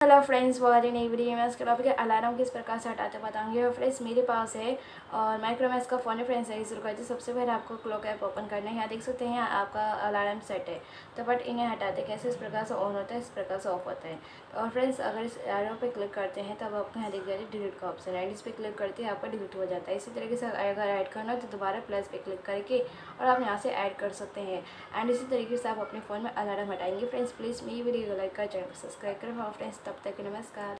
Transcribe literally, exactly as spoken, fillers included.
Hello friends, बहुत ही नई video में इसके टॉपिक है अलार्म किस प्रकार से हटाते बताऊंगी। और फ्रेंड्स मेरे पास है और माइक्रोमैक्स का फ़ोन है फ्रेंड्स। है शुरू करते सबसे पहले आपको क्लॉक ऐप ओपन करना है। यहाँ देख सकते हैं आपका अलार्म सेट है, तो बट इन्हें हटाते कैसे, इस प्रकार से ऑन होता है, इस प्रकार से ऑफ होता है। और फ्रेंड्स अगर इस एरो पे क्लिक करते हैं तब आपको यहाँ दिख जाए डिलीट का ऑप्शन है, इस पर क्लिक करते हैं आपका डिलीट हो जाता है। इसी तरीके से अगर ऐड करना हो तो दोबारा प्लस पे क्लिक करके और आप यहाँ से ऐड कर सकते हैं। एंड इसी तरीके से आप अपने फ़ोन में अलार्म हटाएंगे। फ्रेंड्स प्लीज़ मेरी वीडियो को लाइक कर, चैनल को सब्सक्राइब करें। फ्रेंड्स तब तक के नमस्कार।